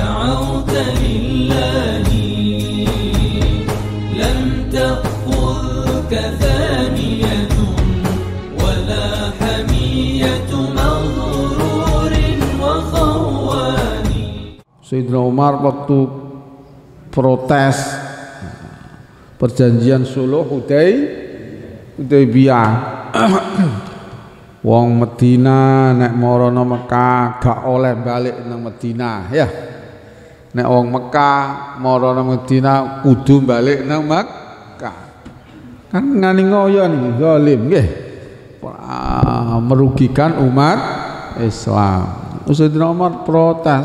دعوت لله لم تأخذك ثانية ولا حمية مغرور وخوان. Sayyidina Umar waktu protes perjanjian Suluh Hudaybiyah wong Medina nek marono Mekah gak oleh balik nang Medina ya. Nek wong Mekah marono Medina kudu balik nang Mekah. Kan ngani ngoyo niki zalim nggih. Merugikan umat Islam. Sayyidina Umar protes.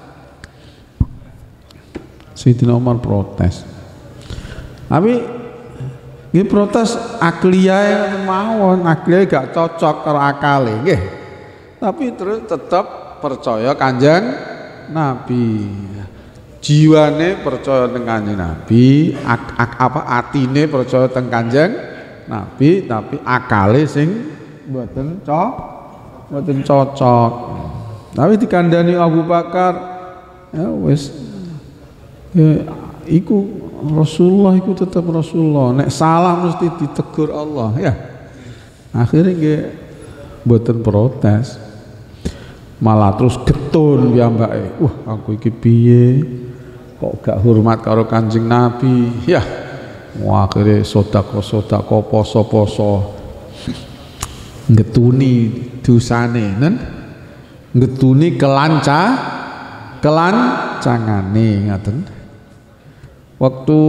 Sayyidina Umar protes. Tapi nggih protes akliyae mawon, akliyae gak cocok karo akale nggih. Tapi terus tetap percaya Kanjeng Nabi. Jiwane percaya teng Kanjeng Nabi, atine percaya teng Kanjeng Nabi, tapi akale sing mboten cocok. Tapi dikandani Abu Bakar, ya wis iku Rasulullah iku tetap Rasulullah. Nek salah mesti ditegur Allah ya. Akhirnya nggih mboten protes. Malah terus getun piyambake. Wah, aku iki piye? Kok gak hormat karo Kanjeng Nabi? Ya. Wah, akhirnya sedekah poso-poso. Ngetuni dosane nen. Ngetuni kelancangane ngaten. Waktu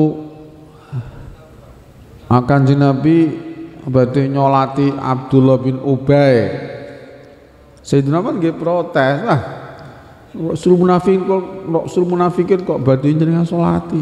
Kanjeng Nabi badhe nyolati Abdullah bin Ubay, Sayyidina Umar nggih protes, Rasul munafikin kok badhe njenengan solati.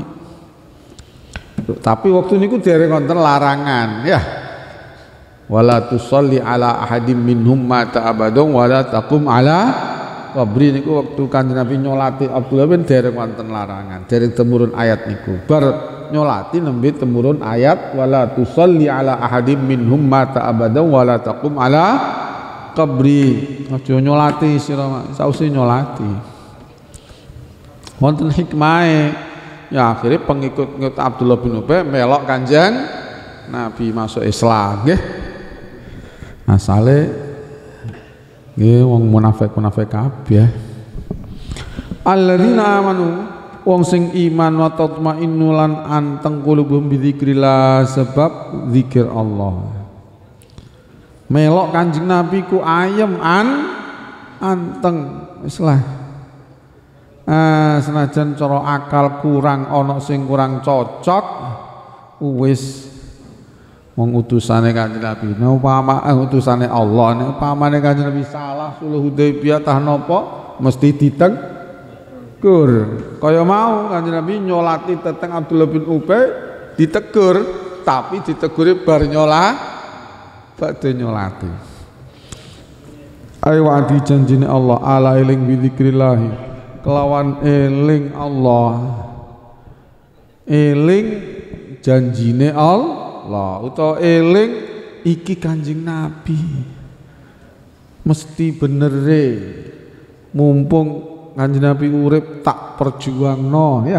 Tapi waktu niku dereng wonten larangan ya. Wala tusalli ala ahadim minhum mata abadun wala taqum ala qabri niku waktu Kanjeng Nabi nyolati Abdullah bin dereng wonten larangan, dereng temurun ayat niku. Bar nyolati nembe temurun ayat wala tusalli ala ahadim minhum mata abadan wala taqum ala qabri. Aja nyolati sira, sausé nyolati. Wonten hikmahe. Ya akhirnya pengikut Abdullah bin Ubay melok Kanjeng Nabi masuk Islam nggih. Asale nggih wong munafik kabeh. Alladzina amanu wong sing iman wa tatmainnu lan anteng qulubuhum bi dzikrillah sebab zikir Allah. Melok Kanjeng Nabi ku ayem anteng wis lah. Senajan cara akal kurang ana sing kurang cocok wis wong utusane Kanjeng Nabi. Nek upama utusane Allah, nek upamane Kanjeng Nabi salah Suluh Hudaybiyah tah napa mesti ditegur. Kaya mau Kanjeng Nabi nyolati teteng Abdullah bin Ubay ditegur, tapi ditegure bar badhe nyolati. Ayo adi janjine Allah ala eling bi dzikrillah. Kelawan eling Allah. Eling janjine Allah utawa eling iki Kanjeng Nabi mesti benere mumpung Kanjeng Nabi urip tak perjuangno ya.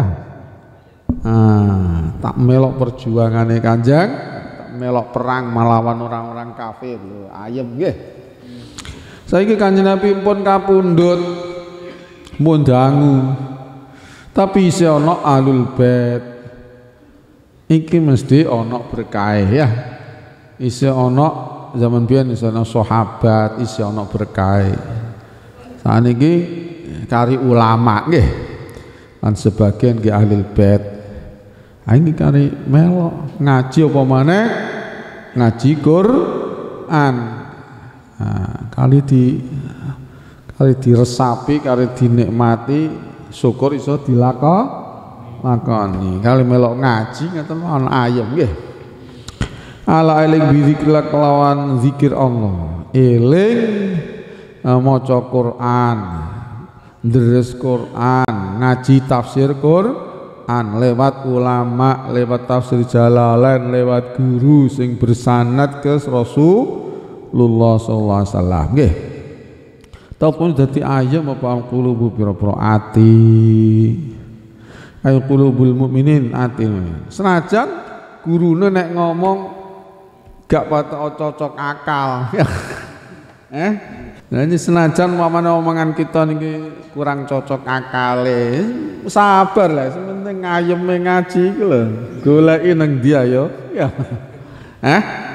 Tak melok perjuangane Kanjeng, tak melok perang melawan orang-orang kafir lho, ayem nggih. Saiki Kanjeng Nabi pun kapundhut mun dangu. Tapi isih ana alul bait. Iki mesti ana berkah ya. Isih ana zaman biyen isih ana sahabat, isih ana berkah. Saniki kari ulama nggih. Lan sebagian nggih ahli bait. Iki kari melok ngaji apa maneh? Ngaji Quran. Kali diresapi, kali dinikmati, syukur iso dilakoni. Kali melok ngaji ngaten ana ayem nggih. Ala eling bizikrillah kelawan zikir Allah. Eling maca Quran, deres Quran, ngaji tafsir Quran lewat ulama, lewat tafsir Jalalain, lewat guru sing bersanad ke Rasulullah sallallahu alaihi wasallam nggih. Ataupun dadi ayem apa qulubu pira-pira ati. Ayo qulubul mukminin ati. Senajan gurune nek ngomong gak patok cocok akal. Nah ini senajan mamane omongan kita niki kurang cocok akale. Sabar lah, sementing ayeme ngaji iku lho. Goleki nang ndi ayo. Ya.